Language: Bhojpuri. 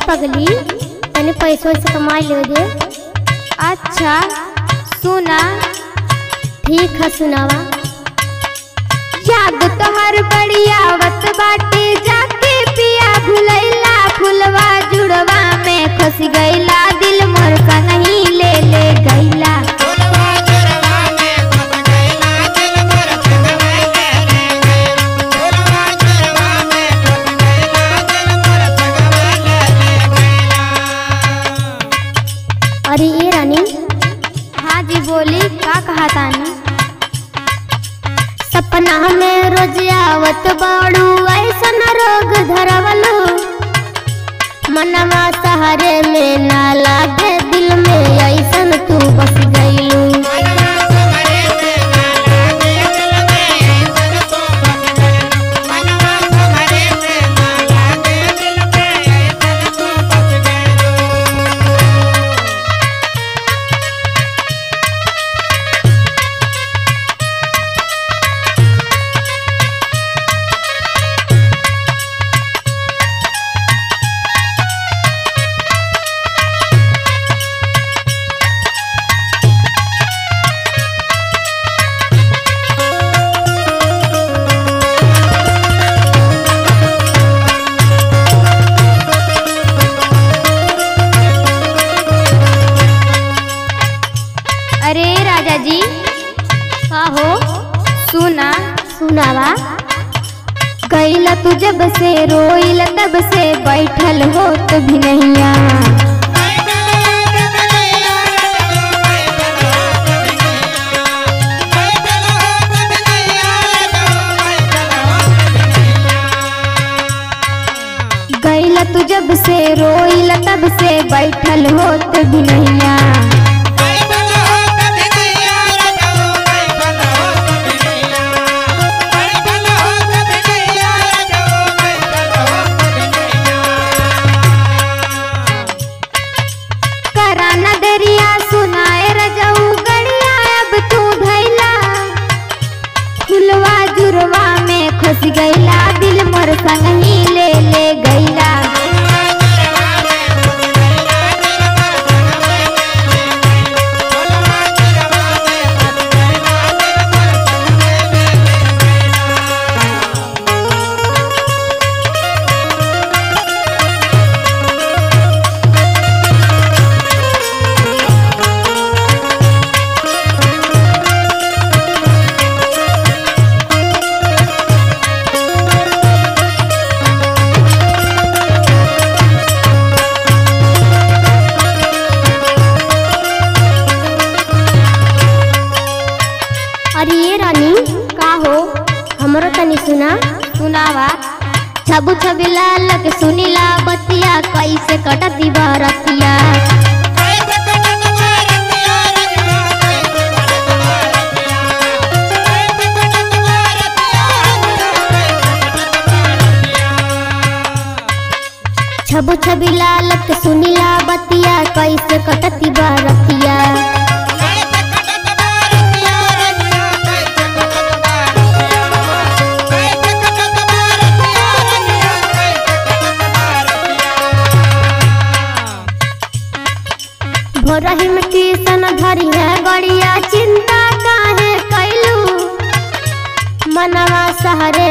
पगली तने पैसों से कमा ले दे। अच्छा सुना। ठीक है सुनावा। याद तोहर बढ़िया आवत बाटे जाके पिया भुलैला फुलवा जुड़वा में खस गईला दिल मोर का नहीं ले ले गईला। अरे ये रानी। हाँ जी बोली, का कहा तानी? सपना में रोज आवत बाड़ू ऐसन रोग धरवलो मनवा सहारे में ना लागे दिल में ऐसन तू बस गईलू। अरे राजा जी। का हो? सुना। सुनावा। गईला तू जब से रोइला तब से बैठल होत भी नहिया। गईला तू जब से रोइला तब से बैठल होत भी नहिया। सुनाए रजऊ गड़िया अब तू धैला फुलवा जुरवा में खुश गईला दिल मोर संग ही ले ले गईला। अरे ये रानी। का हो? हमरो तनी सुना। सुनावा। छबु छबिला लग सुनीला बतिया कैसे कटती बरतिया। छबु छबिला लग सुनीला बतिया कैसे कटती बरतिया। भोरही में किसन धरी है गड़िया चिंता काहे कैलू मनवा सहारे